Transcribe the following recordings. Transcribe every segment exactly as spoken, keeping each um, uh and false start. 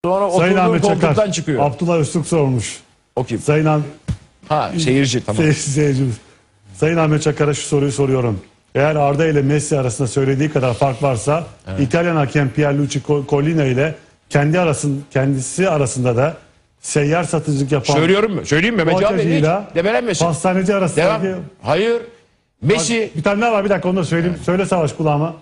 Sonra Sayın oturduğu Ahmet koltuktan Çakar, çıkıyor. Abdullah Öztürk sormuş. O kim? Sayın Ahmet, Ha seyirci tamam. seyirci, seyircimiz. Sayın Ahmet Çakar'a şu soruyu soruyorum. Eğer Arda ile Messi arasında söylediği kadar fark varsa, evet, İtalyan hakem Pierluigi Collina ile kendi arasın, kendisi arasında da seyyar satıcılık yapan Söylüyorum mu? Söyleyeyim mi? Mehmet abi hiç debelenmesin. pastaneci arasındaki... Devam. Hayır. Messi... Bir tane daha var, bir dakika onu da söyleyeyim. Evet. Söyle Savaş kulağıma.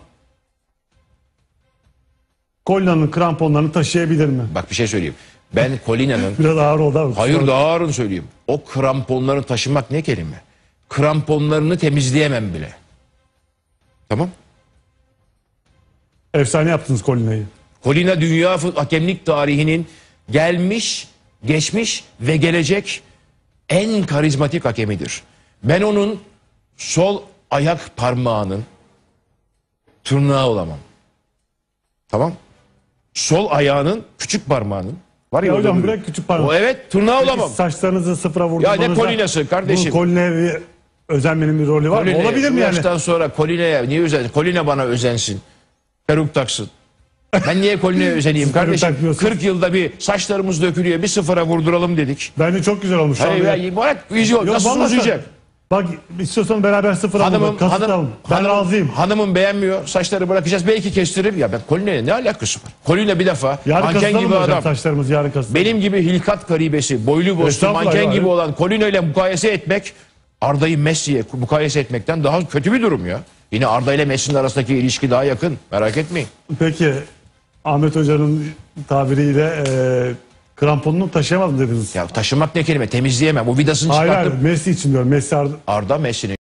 Collina'nın kramponlarını taşıyabilir mi? Bak bir şey söyleyeyim. Ben Collina'nın... Biraz ağır oldu abi. Hayır daha ağırını söyleyeyim. O kramponlarını taşımak ne kelime? Kramponlarını temizleyemem bile. Tamam. Efsane yaptınız Collina'yı. Collina dünya hakemlik tarihinin gelmiş, geçmiş ve gelecek en karizmatik hakemidir. Ben onun sol ayak parmağının tırnağı olamam. Tamam. Sol ayağının küçük parmağının. Var ya, Ya hocam böyle. bırak küçük parmak. O evet tırnağı olamam. Saçlarınızı sıfıra Ya vurdurmanızda... ne Collina'sı kardeşim? Bu Collina'ya bir özenmenin bir rolü var mı? Collina'ya, Olabilir şu mi yani? yaştan sonra Collina'ya niye özen? Collina bana özensin. Peruk taksın. Ben niye Collina'ya özeneyim kardeşim? kırk yılda bir saçlarımız dökülüyor, bir sıfıra vurduralım dedik. Bence çok güzel olmuş. Hayır ya, bırak vizyon. Yok, Nasıl vallahi uzayacak? Bak istiyorsan beraber sıfıra Hanımım, vuralım. Kasıtlayalım. hanım, Ben hanım, razıyım. hanımım beğenmiyor. Saçları bırakacağız. Belki kestiririm. Ya ben Collina'ya ne alakası var? Collina bir defa Yarın manken kasıtlayalım gibi mı hocam adam. saçlarımız yarın kasıtlayalım. Benim gibi hilkat garibesi, boylu boslu, Estağfurullah manken ya. gibi olan Collina ile mukayese etmek, Arda'yı Messi'ye mukayese etmekten daha kötü bir durum ya. Yine Arda ile Messi'nin arasındaki ilişki daha yakın. Merak etmeyin. Peki Ahmet Hoca'nın tabiriyle e, kramponunu taşıyamadım dediniz. Ya taşımak ne kelime? Temizleyemem. O vidasını Hayır, çıkartıp hayır Messi için diyorum. Messi Arda... Arda Messi'nin